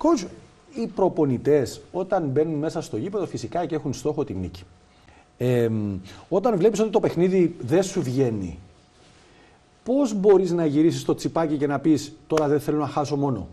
Coach, οι προπονητές όταν μπαίνουν μέσα στο γήπεδο φυσικά και έχουν στόχο τη νίκη. Όταν βλέπεις ότι το παιχνίδι δεν σου βγαίνει, πώς μπορείς να γυρίσεις το τσιπάκι και να πεις τώρα δεν θέλω να χάσω μόνο?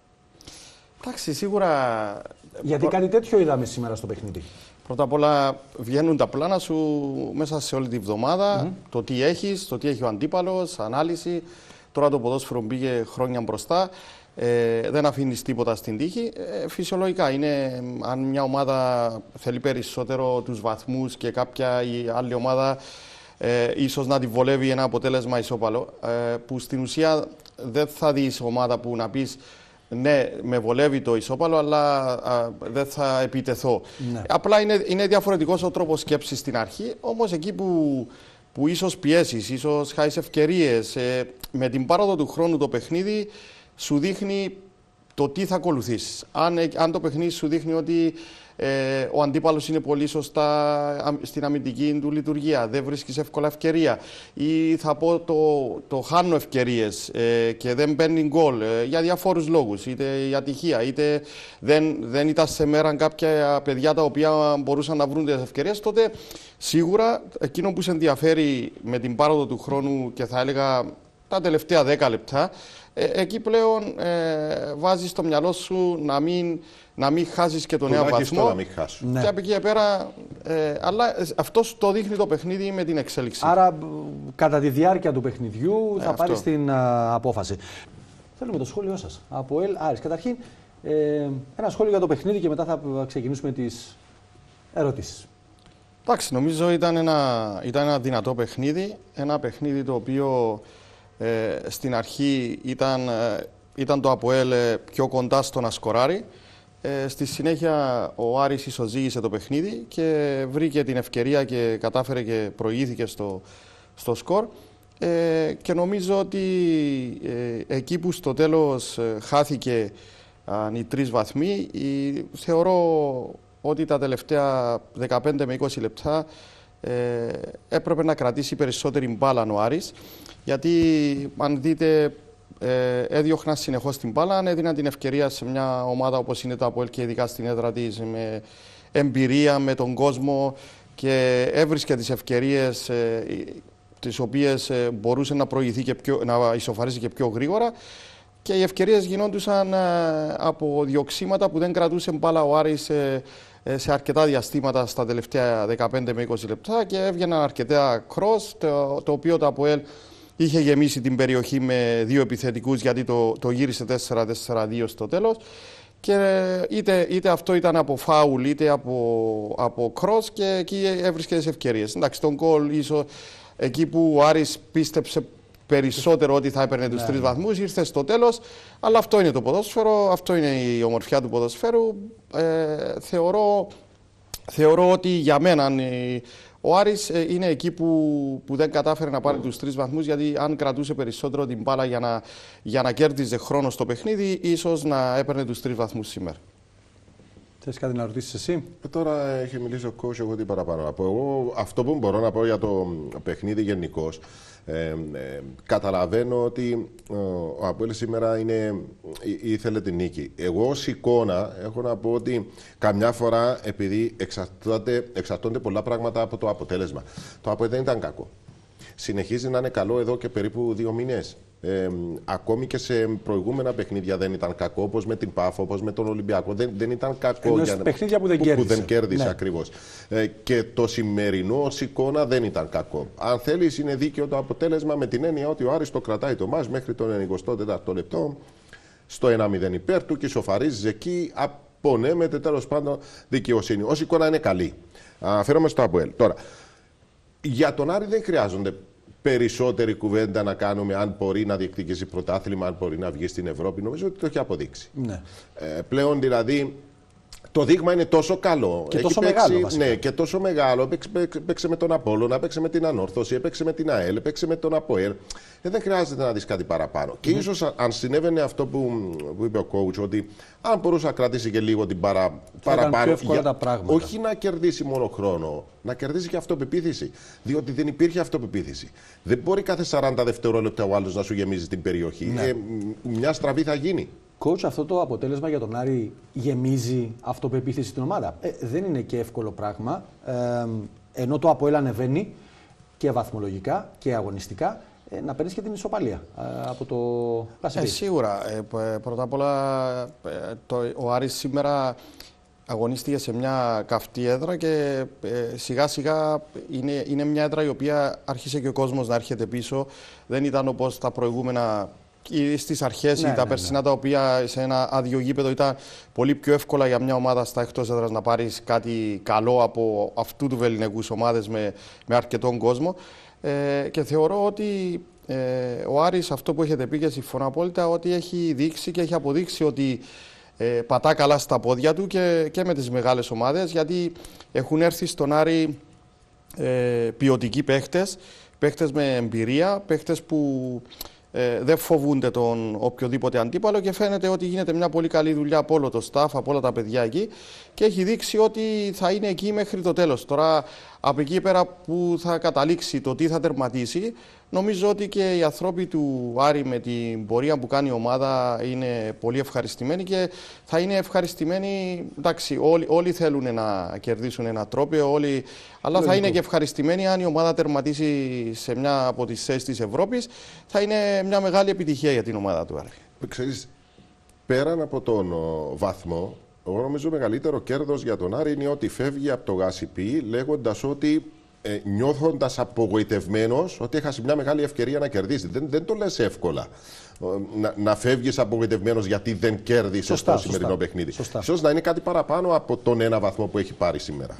Εντάξει, σίγουρα. Γιατί κάτι τέτοιο είδαμε σήμερα στο παιχνίδι. Πρώτα απ' όλα βγαίνουν τα πλάνα σου μέσα σε όλη τη βδομάδα. Το τι έχεις, το τι έχει ο αντίπαλος, ανάλυση. Τώρα το ποδόσφαιρο μπήκε χρόνια μπροστά. Δεν αφήνεις τίποτα στην τύχη. Φυσιολογικά είναι, αν μια ομάδα θέλει περισσότερο τους βαθμούς και κάποια η άλλη ομάδα ίσως να τη βολεύει ένα αποτέλεσμα ισόπαλο, που στην ουσία δεν θα δεις ομάδα που να πεις ναι, με βολεύει το ισόπαλο, αλλά δεν θα επιτεθώ. Ναι. Απλά είναι διαφορετικός ο τρόπος σκέψης στην αρχή, όμως εκεί που ίσως πιέσεις, ίσως χάσεις ευκαιρίες, με την πάροδο του χρόνου το παιχνίδι σου δείχνει το τι θα ακολουθήσεις. Αν το παιχνίδι σου δείχνει ότι ο αντίπαλος είναι πολύ σωστά στην αμυντική του λειτουργία, δεν βρίσκεις εύκολα ευκαιρία, ή θα πω το χάνω ευκαιρίες και δεν παίρνει γκολ για διαφόρους λόγους, είτε η ατυχία, είτε δεν ήταν σε μέρα κάποια παιδιά τα οποία μπορούσαν να βρουν τις ευκαιρίες, τότε σίγουρα εκείνο που σε ενδιαφέρει με την πάροδο του χρόνου και θα έλεγα τα τελευταία 10 λεπτά, εκεί πλέον βάζεις στο μυαλό σου να μην χάσεις και τον νέο βαθμό. Να μην χάσουν. Και από εκεί και πέρα, αλλά αυτό το δείχνει το παιχνίδι με την εξέλιξη. Άρα, κατά τη διάρκεια του παιχνιδιού θα πάρεις την απόφαση. Θέλουμε το σχόλιο σας από ΕΛ Άρης. Καταρχήν, ένα σχόλιο για το παιχνίδι και μετά θα ξεκινήσουμε τις ερωτήσεις. Εντάξει, νομίζω ήταν ένα δυνατό παιχνίδι. Ένα παιχνίδι το οποίο στην αρχή ήταν το ΑΠΟΕΛ πιο κοντά στο να σκοράρει. Στη συνέχεια ο Άρης ισοζύγησε το παιχνίδι και βρήκε την ευκαιρία και κατάφερε και προηγήθηκε στο σκορ. Και νομίζω ότι εκεί που στο τέλος χάθηκε οι 3 βαθμοί, θεωρώ ότι τα τελευταία 15 με 20 λεπτά έπρεπε να κρατήσει περισσότερη μπάλα ο Άρης, γιατί αν δείτε έδιωχναν συνεχώς την μπάλα, έδιναν την ευκαιρία σε μια ομάδα όπως είναι το ΑΠΟΕΛ και ειδικά στην έδρα της, με εμπειρία, με τον κόσμο, και έβρισκε τις ευκαιρίες τις οποίες μπορούσε να προηγηθεί και να ισοφαρίσει και πιο γρήγορα, και οι ευκαιρίες γινόντουσαν από διοξήματα που δεν κρατούσε μπάλα ο Άρης σε αρκετά διαστήματα στα τελευταία 15 με 20 λεπτά, και έβγαιναν αρκετά cross, το οποίο το ΑΠΟΕΛ είχε γεμίσει την περιοχή με 2 επιθετικούς, γιατί το γύρισε 4-4-2 στο τέλος, και είτε αυτό ήταν από φάουλ είτε από cross, και εκεί έβρισκε τις ευκαιρίες. Εντάξει, τον γκολ ίσως εκεί που ο Άρης πίστεψε περισσότερο ότι θα έπαιρνε τους 3 βαθμούς, ήρθε στο τέλος, αλλά αυτό είναι το ποδόσφαιρο, αυτό είναι η ομορφιά του ποδοσφαίρου. Θεωρώ ότι για μένα ο Άρης είναι εκεί που δεν κατάφερε να πάρει τους 3 βαθμούς, γιατί αν κρατούσε περισσότερο την μπάλα για να κέρδιζε χρόνο στο παιχνίδι, ίσως να έπαιρνε τους 3 βαθμούς σήμερα. Θες κάτι να ρωτήσεις εσύ? Τώρα έχει μιλήσει ο coach, εγώ τι παραπάνω να πω. Εγώ αυτό που μπορώ να πω για το παιχνίδι γενικώς, καταλαβαίνω ότι ο ΑΠΟΕΛ σήμερα ήθελε την νίκη. Εγώ ως εικόνα έχω να πω ότι καμιά φορά, επειδή εξαρτώνται πολλά πράγματα από το αποτέλεσμα, το ΑΠΟΕΛ δεν ήταν κακό. Συνεχίζει να είναι καλό εδώ και περίπου 2 μήνες. Ακόμη και σε προηγούμενα παιχνίδια δεν ήταν κακό, όπως με την ΠΑΦ, όπως με τον Ολυμπιακό. Δεν ήταν κακό για παιχνίδια που δεν κέρδισε. Ναι. Ακριβώς. Και το σημερινό ως εικόνα δεν ήταν κακό. Αν θέλεις, είναι δίκαιο το αποτέλεσμα, με την έννοια ότι ο Άρης το κρατάει το μάτς μέχρι το 94ο λεπτό, στο 1-0 υπέρ του, και ισοφαρίζει εκεί, απονέμεται τέλος πάντων δικαιοσύνη. Ως εικόνα είναι καλή. Φέρομαι στο ΑΠΟΕΛ. Τώρα, για τον Άρη δεν χρειάζονται περισσότερη κουβέντα να κάνουμε αν μπορεί να διεκδικήσει πρωτάθλημα, αν μπορεί να βγει στην Ευρώπη. Νομίζω ότι το έχει αποδείξει. Ναι. Πλέον δηλαδή το δείγμα είναι τόσο καλό. Και τόσο μεγάλο. Ναι, και τόσο μεγάλο. Παίξε με τον Απόλλωνα, έπαιξε με την Ανόρθωση, έπαιξε με την ΑΕΛ, έπαιξε με τον ΑΠΟΕΛ. Δεν χρειάζεται να δεις κάτι παραπάνω. Και ίσως αν συνέβαινε αυτό που είπε ο coach, ότι αν μπορούσε να κρατήσει και λίγο την παραπάνω. Όχι να κερδίσει μόνο χρόνο, να κερδίσει και αυτοπεποίθηση. Διότι δεν υπήρχε αυτοπεποίθηση. Δεν μπορεί κάθε 40 δευτερόλεπτα ο άλλος να σου γεμίζει την περιοχή. Ναι. Μια στραβή θα γίνει. Coach, αυτό το αποτέλεσμα για τον Άρη γεμίζει αυτοπεποίθηση στην ομάδα. Δεν είναι και εύκολο πράγμα. Ενώ το ΑΠΟΕΛ ανεβαίνει και βαθμολογικά και αγωνιστικά, να παίρνει και την ισοπαλία από το Πασιφί. Σίγουρα. Πρώτα απ' όλα, ο Άρης σήμερα αγωνίστηκε σε μια καυτή έδρα και σιγά σιγά είναι μια έδρα η οποία άρχισε και ο κόσμος να έρχεται πίσω. Δεν ήταν όπως τα προηγούμενα στις αρχές τα περσινά, τα οποία σε ένα άδειο γήπεδο ήταν πολύ πιο εύκολα για μια ομάδα στα εκτός έδρας να πάρεις κάτι καλό από αυτού του βεληνικούς ομάδες με αρκετόν κόσμο. Και θεωρώ ότι ο Άρης, αυτό που έχετε πει και συμφωνώ απόλυτα, ότι έχει δείξει και έχει αποδείξει ότι πατά καλά στα πόδια του και με τις μεγάλες ομάδες, γιατί έχουν έρθει στον Άρη ποιοτικοί παίχτες με εμπειρία, παίχτες που δεν φοβούνται τον οποιοδήποτε αντίπαλο και φαίνεται ότι γίνεται μια πολύ καλή δουλειά από όλο το staff, από όλα τα παιδιά εκεί και έχει δείξει ότι θα είναι εκεί μέχρι το τέλος. Τώρα, από εκεί πέρα που θα καταλήξει το τι θα τερματίσει, νομίζω ότι και οι άνθρωποι του Άρη με την πορεία που κάνει η ομάδα είναι πολύ ευχαριστημένοι και θα είναι ευχαριστημένοι. Εντάξει, όλοι θέλουν να κερδίσουν ένα τρόπαιο, αλλά θα είναι και ευχαριστημένοι αν η ομάδα τερματίσει σε μια από τις θέσεις της Ευρώπης. Θα είναι μια μεγάλη επιτυχία για την ομάδα του Άρη. Ξέρεις, πέραν από τον βαθμό, εγώ νομίζω μεγαλύτερο κέρδος για τον Άρη είναι ότι φεύγει από το Γασιπί λέγοντας ότι νιώθοντας απογοητευμένος ότι έχασε μια μεγάλη ευκαιρία να κερδίσει. Δεν το λες εύκολα. Να φεύγεις απογοητευμένος γιατί δεν κέρδισες το σημερινό παιχνίδι. Ίσως να είναι κάτι παραπάνω από τον ένα βαθμό που έχει πάρει σήμερα.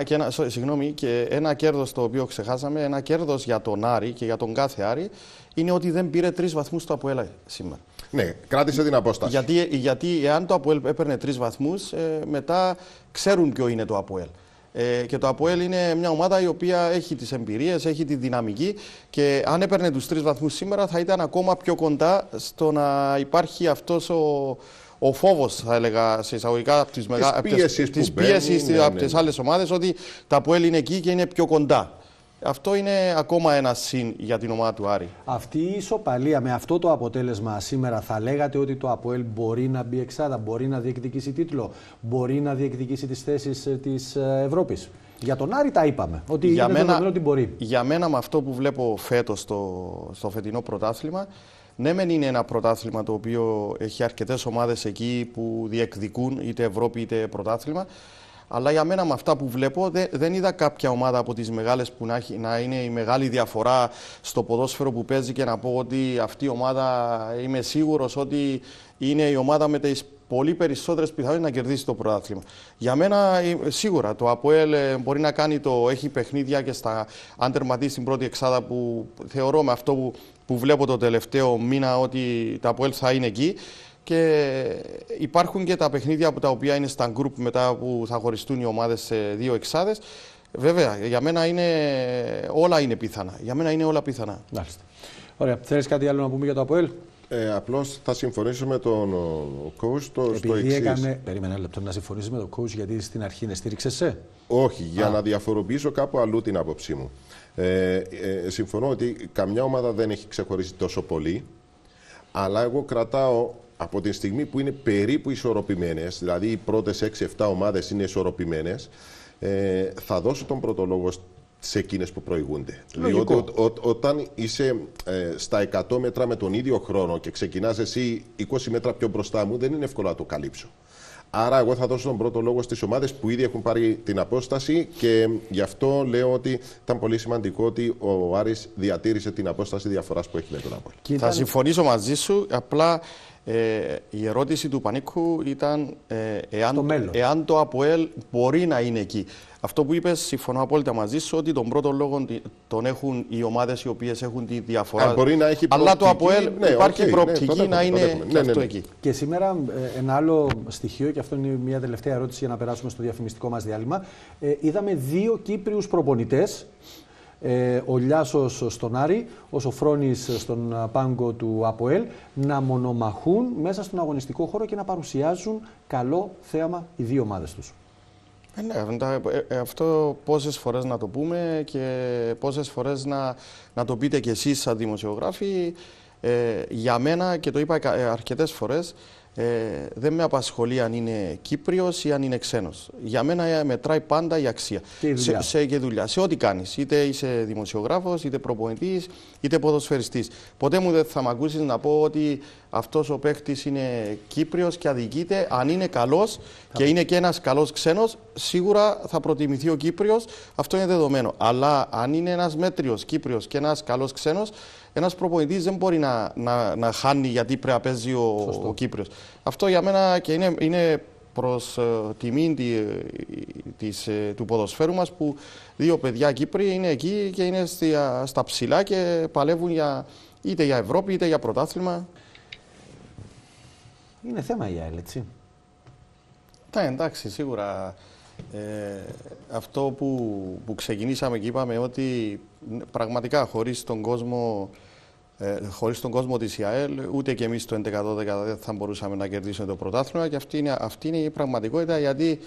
Και ένα κέρδος το οποίο ξεχάσαμε, ένα κέρδος για τον Άρη και για τον κάθε Άρη, είναι ότι δεν πήρε 3 βαθμούς το ΑΠΟΕΛ σήμερα. Ναι, κράτησε την απόσταση. Γιατί εάν το ΑΠΟΕΛ έπαιρνε 3 βαθμούς, μετά ξέρουν ποιο είναι το ΑΠΟΕΛ. Και το ΑΠΟΕΛ είναι μια ομάδα η οποία έχει τις εμπειρίες, έχει τη δυναμική και αν έπαιρνε τους 3 βαθμούς σήμερα θα ήταν ακόμα πιο κοντά στο να υπάρχει αυτός ο φόβος, θα έλεγα σε εισαγωγικά, από τις πίεσεις από τις άλλες ομάδες, ότι το ΑΠΟΕΛ είναι εκεί και είναι πιο κοντά. Αυτό είναι ακόμα ένα συν για την ομάδα του Άρη. Αυτή η ισοπαλία με αυτό το αποτέλεσμα σήμερα, θα λέγατε ότι το ΑΠΟΕΛ μπορεί να μπει εξάδα, μπορεί να διεκδικήσει τίτλο, μπορεί να διεκδικήσει τις θέσεις της Ευρώπης? Για τον Άρη τα είπαμε, ότι είναι δεδομένο ότι μπορεί. Για μένα, με αυτό που βλέπω φέτος στο φετινό πρωτάθλημα, ναι μεν είναι ένα πρωτάθλημα το οποίο έχει αρκετές ομάδες εκεί που διεκδικούν είτε Ευρώπη είτε πρωτάθλημα. Αλλά για μένα, με αυτά που βλέπω, δεν είδα κάποια ομάδα από τις μεγάλες που να είναι η μεγάλη διαφορά στο ποδόσφαιρο που παίζει και να πω ότι αυτή η ομάδα, είμαι σίγουρος ότι είναι η ομάδα με τις πολύ περισσότερες πιθανότητες να κερδίσει το πρωτάθλημα. Για μένα, σίγουρα, το ΑΠΟΕΛ μπορεί να κάνει έχει παιχνίδια και αν τερματίσει στην πρώτη εξάδα, που θεωρώ με αυτό που βλέπω το τελευταίο μήνα ότι το ΑΠΟΕΛ θα είναι εκεί. Και υπάρχουν και τα παιχνίδια από τα οποία είναι στα γκρουπ μετά που θα χωριστούν οι ομάδες σε 2 εξάδες. Βέβαια, για μένα όλα είναι πιθανά. Για μένα είναι όλα πιθανά. Μάλιστα. Ωραία. Θέλεις κάτι άλλο να πούμε για το ΑΠΟΕΛ? Απλώς θα συμφωνήσω με τον coach στο εξής. Περίμενε ένα λεπτό, να συμφωνήσεις με τον coach γιατί στην αρχή στήριξες σε. Όχι, για να διαφοροποιήσω κάπου αλλού την άποψή μου. Συμφωνώ ότι καμιά ομάδα δεν έχει ξεχωρίσει τόσο πολύ, αλλά εγώ κρατάω από τη στιγμή που είναι περίπου ισορροπημένες, δηλαδή οι πρώτες 6-7 ομάδες είναι ισορροπημένες, θα δώσω τον πρώτο λόγο σε εκείνες που προηγούνται. Διότι όταν είσαι στα 100 μέτρα με τον ίδιο χρόνο και ξεκινάς εσύ 20 μέτρα πιο μπροστά μου, δεν είναι εύκολο να το καλύψω. Άρα εγώ θα δώσω τον πρώτο λόγο στις ομάδες που ήδη έχουν πάρει την απόσταση και γι' αυτό λέω ότι ήταν πολύ σημαντικό ότι ο Άρης διατήρησε την απόσταση διαφοράς που έχει με τον ΑΠΟΕΛ. Θα συμφωνήσω μαζί σου, απλά η ερώτηση του Πανίκου ήταν εάν το ΑΠΟΕΛ μπορεί να είναι εκεί. Αυτό που είπες, συμφωνώ απόλυτα μαζί σου, ότι τον πρώτο λόγο τον έχουν οι ομάδες οι οποίες έχουν τη διαφορά. Μπορεί να έχει αλλά το ΑΠΟΕΛ υπάρχει προοπτική να είναι και αυτό εκεί. Και σήμερα ένα άλλο στοιχείο, και αυτό είναι μια τελευταία ερώτηση για να περάσουμε στο διαφημιστικό μας διάλειμμα. Είδαμε 2 Κύπριους προπονητές. Ο Λιάσος στον Άρη, ο Σοφρόνης στον πάγκο του ΑΠΟΕΛ, να μονομαχούν μέσα στον αγωνιστικό χώρο και να παρουσιάζουν καλό θέαμα οι 2 ομάδες τους. Αυτό πόσες φορές να το πούμε και πόσες φορές να το πείτε κι εσείς σαν δημοσιογράφοι. Για μένα, και το είπα αρκετές φορές, δεν με απασχολεί αν είναι Κύπριος ή αν είναι ξένος. Για μένα μετράει πάντα η αξία και δουλειά. Σε ό,τι κάνεις. Είτε είσαι δημοσιογράφος, είτε προπονητής, είτε ποδοσφαιριστής. Ποτέ μου δεν θα με ακούσεις να πω ότι αυτός ο παίκτης είναι Κύπριος και αδικείται. Αν είναι καλός και είναι και ένας καλός ξένος, σίγουρα θα προτιμηθεί ο Κύπριος. Αυτό είναι δεδομένο. Αλλά αν είναι ένας μέτριος Κύπριος και ένας καλός ξένος, ένας προπονητής δεν μπορεί να χάνει γιατί πρέπει να παίζει ο Κύπριος. Αυτό για μένα και είναι προς τιμή του ποδοσφαίρου μας που δύο παιδιά Κύπροι είναι εκεί και είναι στα ψηλά και παλεύουν είτε για Ευρώπη είτε για πρωτάθλημα. Είναι θέμα η ΑΕΛ, έτσι. Ναι, εντάξει, σίγουρα. Αυτό που ξεκινήσαμε και είπαμε ότι πραγματικά χωρίς τον κόσμο της ΙΑΕΛ ούτε και εμείς το 11-12 δεν θα μπορούσαμε να κερδίσουμε το πρωτάθλημα και αυτή είναι η πραγματικότητα, γιατί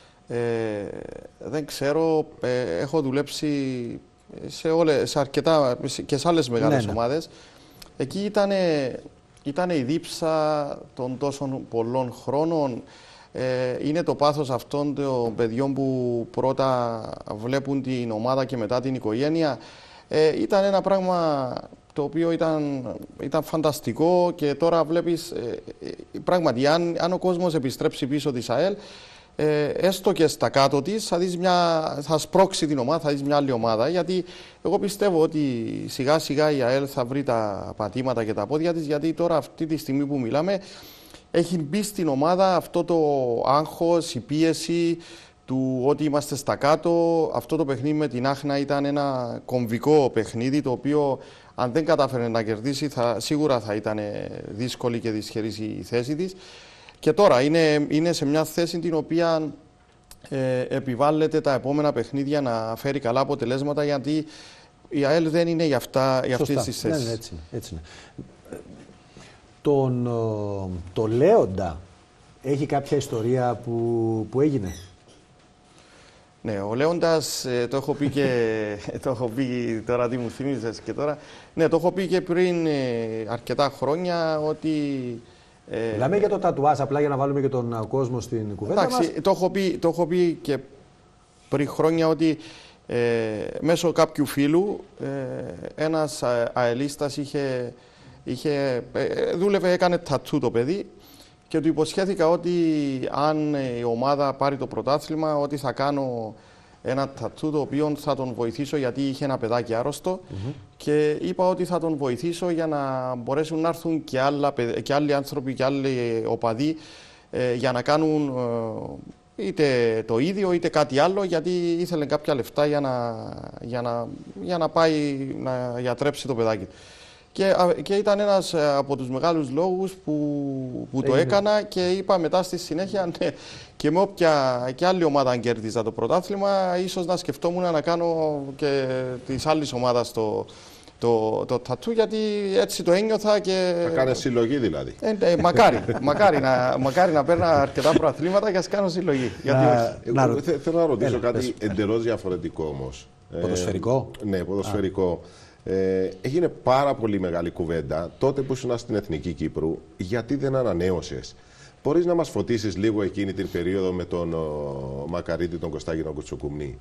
δεν ξέρω, έχω δουλέψει σε αρκετά και σε άλλες μεγάλες ομάδες. Εκεί ήταν η δίψα των τόσων πολλών χρόνων. Είναι το πάθος αυτών των παιδιών που πρώτα βλέπουν την ομάδα και μετά την οικογένεια. Ήταν ένα πράγμα το οποίο ήταν φανταστικό και τώρα βλέπεις πράγματι αν ο κόσμος επιστρέψει πίσω της ΑΕΛ, έστω και στα κάτω της θα σπρώξει την ομάδα, θα δεις μια άλλη ομάδα, γιατί εγώ πιστεύω ότι σιγά σιγά η ΑΕΛ θα βρει τα πατήματα και τα πόδια της, γιατί τώρα αυτή τη στιγμή που μιλάμε έχει μπει στην ομάδα αυτό το άγχος, η πίεση του ότι είμαστε στα κάτω. Αυτό το παιχνίδι με την Άχνα ήταν ένα κομβικό παιχνίδι, το οποίο αν δεν κατάφερε να κερδίσει σίγουρα θα ήταν δύσκολη και δυσχερής η θέση της. Και τώρα είναι σε μια θέση την οποία επιβάλλεται τα επόμενα παιχνίδια να φέρει καλά αποτελέσματα, γιατί η ΑΕΛ δεν είναι για αυτές τις θέσεις. Ναι, έτσι είναι. Το Λέοντα έχει κάποια ιστορία που έγινε? Ναι, ο Λέοντας, το έχω πει και το έχω πει τώρα, τι μου θυμίζεις και τώρα. Ναι, το έχω πει και πριν αρκετά χρόνια ότι... Μιλάμε για το τατουάζ, απλά για να βάλουμε και τον κόσμο στην κουβέντα μας. Το έχω πει και πριν χρόνια ότι μέσω κάποιου φίλου ένας αελίστας δούλευε, έκανε τατού το παιδί και του υποσχέθηκα ότι αν η ομάδα πάρει το πρωτάθλημα, ότι θα κάνω ένα τατού το οποίο θα τον βοηθήσω, γιατί είχε ένα παιδάκι άρρωστο και είπα ότι θα τον βοηθήσω για να μπορέσουν να έρθουν και άλλοι άνθρωποι και άλλοι οπαδοί για να κάνουν είτε το ίδιο είτε κάτι άλλο, γιατί ήθελε κάποια λεφτά για να πάει να γιατρέψει το παιδάκι. Και ήταν ένας από τους μεγάλους λόγους που το έκανα και είπα μετά στη συνέχεια, ναι, και με όποια και άλλη ομάδα αν κέρδιζα το πρωτάθλημα, ίσως να σκεφτόμουν να κάνω και της άλλης ομάδας το τατού, γιατί έτσι το ένιωθα και... Θα κάνεις συλλογή δηλαδή. Μακάρι να παίρνα αρκετά πρωταθλήματα και ας κάνω συλλογή. Θέλω να ρωτήσω κάτι εντελώς διαφορετικό όμως. Ποδοσφαιρικό? Ναι, ποδοσφαιρικό. Έγινε πάρα πολύ μεγάλη κουβέντα τότε που ήσουν στην Εθνική Κύπρου, γιατί δεν ανανέωσες. Μπορείς να μας φωτίσεις λίγο εκείνη την περίοδο με τον Μακαρίτη, τον Κωστάκη, τον Κουτσοκουμνή?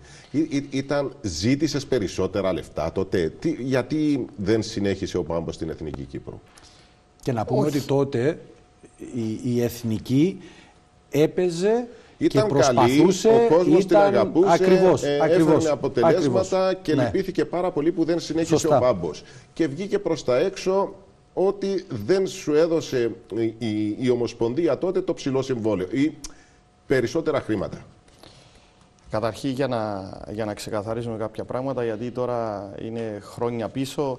Ζήτησες περισσότερα λεφτά τότε? Γιατί δεν συνέχισε ο Πάμπος στην Εθνική Κύπρου? Και να πούμε ότι τότε η Εθνική έπαιζε... Ήταν και προσπαθούσε, καλή, ο κόσμος την αγαπούσε, έφερνε αποτελέσματα και λυπήθηκε πάρα πολύ που δεν συνέχισε ο Πάμπος. Και βγήκε προς τα έξω ότι δεν σου έδωσε η Ομοσπονδία τότε το ψηλό συμβόλαιο ή περισσότερα χρήματα. Καταρχήν για να ξεκαθαρίσουμε κάποια πράγματα, γιατί τώρα είναι χρόνια πίσω.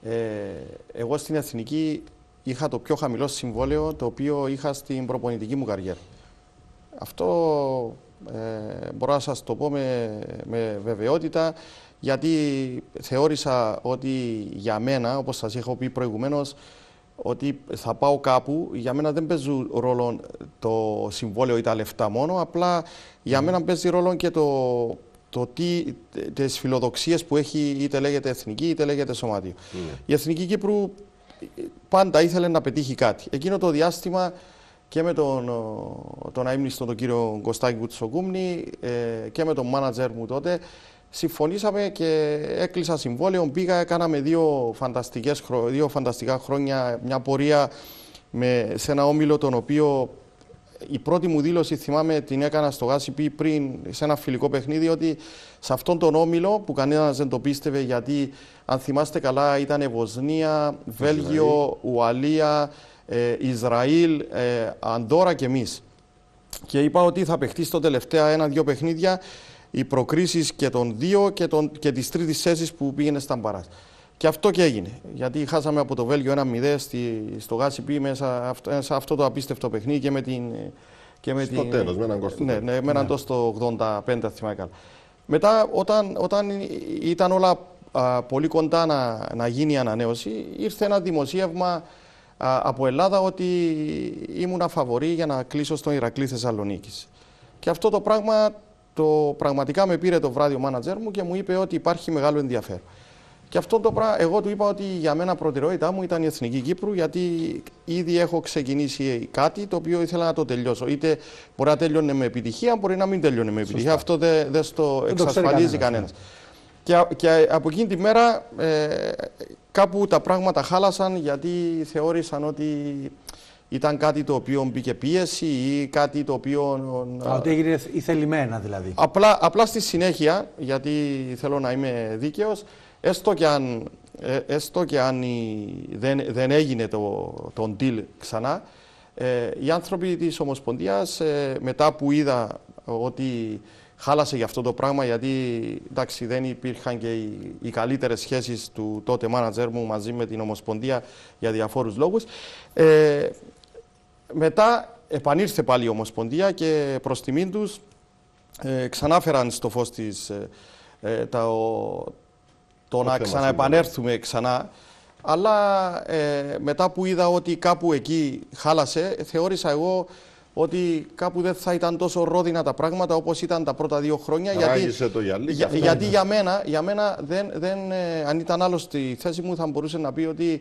Εγώ στην Εθνική είχα το πιο χαμηλό συμβόλαιο το οποίο είχα στην προπονητική μου καριέρα. Αυτό μπορώ να σας το πω με βεβαιότητα, γιατί θεώρησα ότι για μένα, όπως σας έχω πει προηγουμένως, ότι θα πάω κάπου, για μένα δεν παίζει ρόλο το συμβόλαιο ή τα λεφτά μόνο, απλά για μένα παίζει ρόλο και τις φιλοδοξίες που έχει, είτε λέγεται εθνική είτε λέγεται σωματείο. Η Εθνική Κύπρου πάντα ήθελε να πετύχει κάτι. Εκείνο το διάστημα και με τον αείμνηστο τον κύριο Κωστάκη Κουτσοκούμνη και με τον μάνατζερ μου τότε. Συμφωνήσαμε και έκλεισα συμβόλαιο. Πήγα, κάναμε δύο φανταστικά χρόνια, μια πορεία σε ένα όμιλο τον οποίο η πρώτη μου δήλωση, θυμάμαι, την έκανα στο ΓΑΣΥΠΗ πριν σε ένα φιλικό παιχνίδι, ότι σε αυτόν τον όμιλο που κανένας δεν το πίστευε, γιατί αν θυμάστε καλά ήταν Βοσνία, Βέλγιο, Ουαλία, Ισραήλ, Ανδόρα και εμείς. Και είπα ότι θα παιχτεί στο τελευταία 1-2 παιχνίδια οι προκρίσεις και των δύο και της τρίτης θέσης που πήγαινε στα μπαράζ. Και αυτό και έγινε. Γιατί χάσαμε από το Βέλγιο 1-0 στο ΓΑΣΥΠΗ μέσα σε αυτό το απίστευτο παιχνίδι και με την. Στο τέλος, με έναν κόστο. Ναι, με έναν τόσο το 85, θυμάμαι καλά. Μετά, όταν ήταν όλα πολύ κοντά να γίνει η ανανέωση, ήρθε ένα δημοσίευμα από Ελλάδα ότι ήμουν φαβορί για να κλείσω στον Ηρακλή Θεσσαλονίκης. Και αυτό το πράγμα πραγματικά με πήρε το βράδυ ο μάνατζερ μου και μου είπε ότι υπάρχει μεγάλο ενδιαφέρον. Και αυτό το πράγμα, εγώ του είπα ότι για μένα προτεραιότητά μου ήταν η Εθνική Κύπρου, γιατί ήδη έχω ξεκινήσει κάτι το οποίο ήθελα να το τελειώσω. Είτε μπορεί να τέλειωνε με επιτυχία, μπορεί να μην τέλειωνε με επιτυχία. Αυτό δεν το εξασφαλίζει κανένας. Και από εκείνη τη μέρα κάπου τα πράγματα χάλασαν, γιατί θεώρησαν ότι ήταν κάτι το οποίο μπήκε πίεση ή κάτι το οποίο. Ότι έγινε ηθελημένα δηλαδή. Απλά στη συνέχεια, γιατί θέλω να είμαι δίκαιος, έστω και αν δεν έγινε το deal ξανά, οι άνθρωποι της Ομοσπονδίας, μετά που είδα ότι χάλασε για αυτό το πράγμα, γιατί εντάξει, δεν υπήρχαν και οι καλύτερες σχέσεις του τότε μάνατζερ μου μαζί με την Ομοσπονδία για διαφόρους λόγους, μετά επανήρθε πάλι η Ομοσπονδία και προς τιμήν τους ξανάφεραν στο φως της το να ξαναεπανέρθουμε ξανά. Αλλά μετά που είδα ότι κάπου εκεί χάλασε, θεώρησα εγώ ότι κάπου δεν θα ήταν τόσο ρόδινα τα πράγματα όπως ήταν τα πρώτα 2 χρόνια. Γιατί για μένα αν ήταν άλλο στη θέση μου θα μπορούσε να πει ότι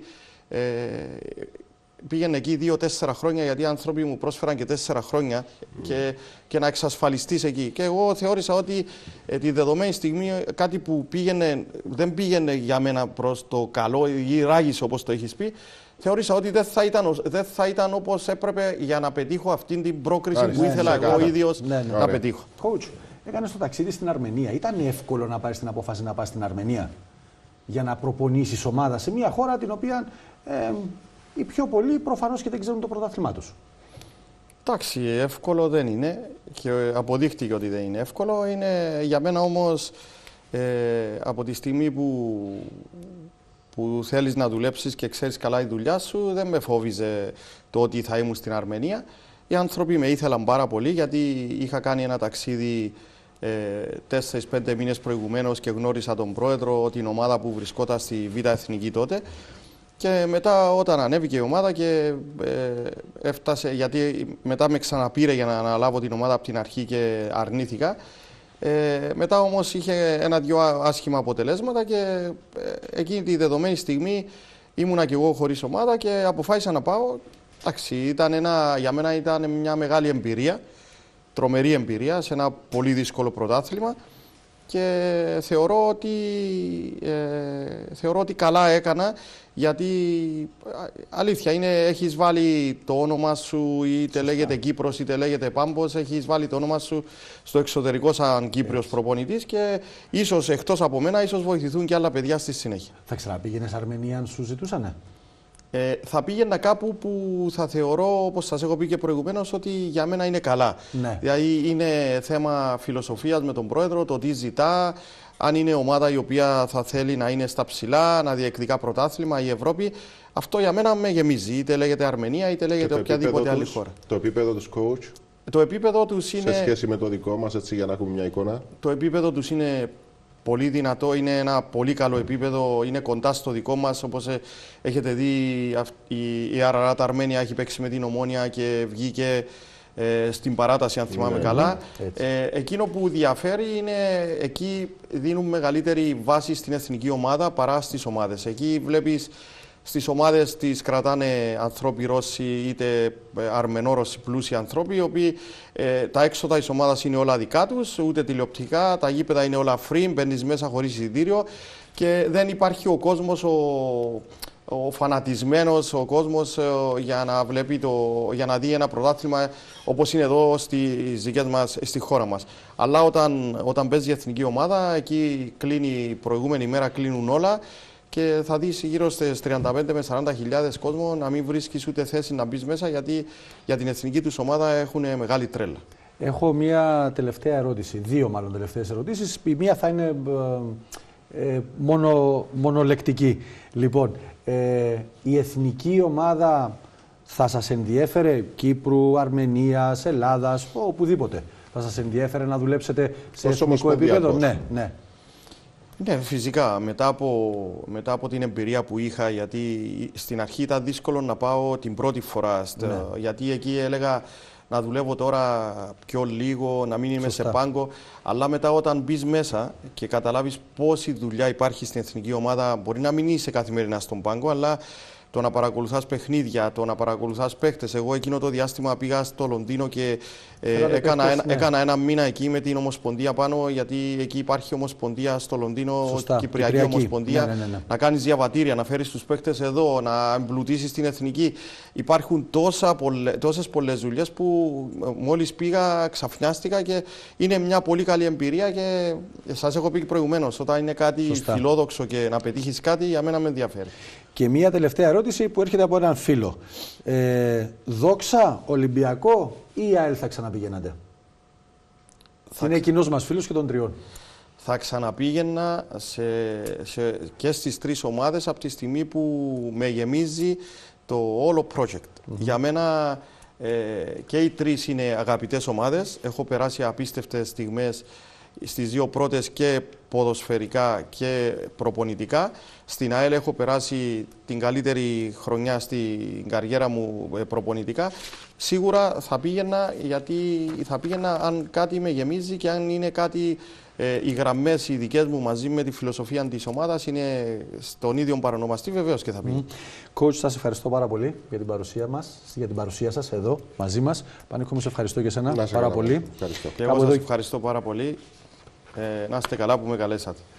πήγαινε εκεί 2-4 χρόνια, γιατί οι άνθρωποι μου πρόσφεραν και 4 χρόνια και να εξασφαλιστείς εκεί. Και εγώ θεώρησα ότι τη δεδομένη στιγμή κάτι που δεν πήγαινε για μένα προς το καλό ή ράγισε, όπως το έχεις πει, θεώρησα ότι δεν θα ήταν όπως έπρεπε για να πετύχω αυτή την πρόκριση που ήθελα εγώ ίδιος να πετύχω. Coach, έκανες το ταξίδι στην Αρμενία. Ήταν εύκολο να πάρεις την απόφαση να πας στην Αρμενία για να προπονήσεις ομάδα σε μια χώρα την οποία οι πιο πολλοί προφανώς και δεν ξέρουν το πρωτάθλημά τους? Εντάξει, εύκολο δεν είναι και αποδείχτηκε ότι δεν είναι εύκολο. Είναι για μένα όμως από τη στιγμή που θέλεις να δουλέψεις και ξέρεις καλά τη δουλειά σου, δεν με φόβιζε το ότι θα ήμουν στην Αρμενία. Οι άνθρωποι με ήθελαν πάρα πολύ, γιατί είχα κάνει ένα ταξίδι 4-5 μήνες προηγουμένως και γνώρισα τον πρόεδρο, την ομάδα που βρισκόταν στη Β' Εθνική τότε. Και μετά όταν ανέβηκε η ομάδα και έφτασε, γιατί μετά με ξαναπήρε για να αναλάβω την ομάδα από την αρχή και αρνήθηκα. Μετά όμως είχε 1-2 άσχημα αποτελέσματα και εκείνη τη δεδομένη στιγμή ήμουνα και εγώ χωρίς ομάδα και αποφάσισα να πάω. Εντάξει, για μένα ήταν μια μεγάλη εμπειρία, τρομερή εμπειρία σε ένα πολύ δύσκολο πρωτάθλημα. Και θεωρώ ότι καλά έκανα, γιατί αλήθεια είναι, έχεις βάλει το όνομα σου, είτε λέγεται Κύπρος είτε λέγεται Πάμπος, έχεις βάλει το όνομα σου στο εξωτερικό σαν Κύπριος προπονητής και ίσως εκτός από μένα ίσως βοηθηθούν και άλλα παιδιά στη συνέχεια. Θα ξαναπήγαινες Αρμενία αν σου ζητούσανε? Θα πήγαινα κάπου που θα θεωρώ, όπως σας έχω πει και προηγουμένως, ότι για μένα είναι καλά. Ναι. Δηλαδή είναι θέμα φιλοσοφίας με τον πρόεδρο, το τι ζητά, αν είναι ομάδα η οποία θα θέλει να είναι στα ψηλά, να διεκδικά πρωτάθλημα η Ευρώπη. Αυτό για μένα με γεμίζει, είτε λέγεται Αρμενία είτε λέγεται οποιαδήποτε άλλη χώρα. Το επίπεδο τους coach, το επίπεδο τους είναι, σε σχέση με το δικό μας, έτσι, για να έχουμε μια εικόνα. Το επίπεδο τους είναι πολύ δυνατό, είναι ένα πολύ καλό επίπεδο, είναι κοντά στο δικό μας. Όπως έχετε δει, η Αραράτα Αρμένια έχει παίξει με την Ομόνια και βγήκε στην παράταση, αν θυμάμαι καλά. Εκείνο που διαφέρει είναι εκεί δίνουν μεγαλύτερη βάση στην εθνική ομάδα παρά στις ομάδες. Εκεί βλέπεις Στις ομάδες τις κρατάνε ανθρώποι Ρώσοι, είτε Αρμενόρωσοι πλούσιοι ανθρώποι, οι οποίοι τα έξοδα της ομάδας είναι όλα δικά τους, ούτε τηλεοπτικά, τα γήπεδα είναι όλα free, μπαίνεις μέσα χωρίς εισιτήριο και δεν υπάρχει ο κόσμος ο φανατισμένος, ο κόσμος για να δει ένα πρωτάθλημα όπως είναι εδώ στις δικές μας, στη χώρα μας. Αλλά όταν παίζει η εθνική ομάδα, εκεί κλείνει η προηγούμενη μέρα, κλείνουν όλα και θα δεις γύρω στις 35 με 40 χιλιάδες κόσμο να μην βρίσκεις ούτε θέση να μπεις μέσα, γιατί για την εθνική τους ομάδα έχουν μεγάλη τρέλα. Έχω μία τελευταία ερώτηση, δύο μάλλον τελευταίες ερωτήσεις. Η μία θα είναι μονολεκτική. Λοιπόν, η εθνική ομάδα θα σας ενδιέφερε, Κύπρου, Αρμενίας, Ελλάδας, οπουδήποτε, θα σας ενδιέφερε να δουλέψετε σε εθνικό επίπεδο? Ναι, ναι. Ναι, φυσικά. Μετά από την εμπειρία που είχα, γιατί στην αρχή ήταν δύσκολο να πάω την πρώτη φορά, γιατί εκεί έλεγα να δουλεύω τώρα πιο λίγο, να μην είμαι σε πάγκο. Αλλά μετά όταν μπεις μέσα και καταλάβεις πόση δουλειά υπάρχει στην εθνική ομάδα, μπορεί να μην είσαι καθημερινά στον πάγκο, αλλά το να παρακολουθάς παιχνίδια, το να παρακολουθάς παίχτες. Εγώ εκείνο το διάστημα πήγα στο Λονδίνο και έκανα ένα μήνα εκεί με την Ομοσπονδία πάνω, γιατί εκεί υπάρχει Ομοσπονδία στο Λονδίνο, Κυπριακή Ομοσπονδία. Να κάνεις διαβατήρια, να φέρεις τους παίχτες εδώ, να εμπλουτίσεις την εθνική. Υπάρχουν τόσες πολλές δουλειές που μόλις πήγα ξαφνιάστηκα και είναι μια πολύ καλή εμπειρία και σας έχω πει προηγουμένως, όταν είναι κάτι φιλόδοξο και να πετύχεις κάτι, για μένα με ενδιαφέρει. Και μία τελευταία ερώτηση που έρχεται από έναν φίλο. Δόξα, Ολυμπιακό ή ΑΕΛ θα ξαναπηγαίνατε? Είναι κοινός μας φίλος και των τριών. Θα ξαναπήγαινα και στις τρεις ομάδες από τη στιγμή που με γεμίζει το όλο project. Για μένα και οι τρεις είναι αγαπητές ομάδες. Έχω περάσει απίστευτες στιγμές στις δύο πρώτες και ποδοσφαιρικά και προπονητικά. Στην ΑΕΛ έχω περάσει την καλύτερη χρονιά στην καριέρα μου προπονητικά. Σίγουρα θα πήγαινα, γιατί θα πήγαινα αν κάτι με γεμίζει και αν είναι κάτι, οι γραμμές οι δικές μου μαζί με τη φιλοσοφία της ομάδας είναι στον ίδιο παρονομαστή, βεβαίως και θα πήγαινα. Coach, σας ευχαριστώ πάρα πολύ για την παρουσία μας, για την παρουσία σας εδώ μαζί μας. Πανίκο, μου σε ευχαριστώ και εσένα πάρα πολύ. Και εγώ σας ευχαριστώ πάρα πολύ. Να είστε καλά που με καλέσατε.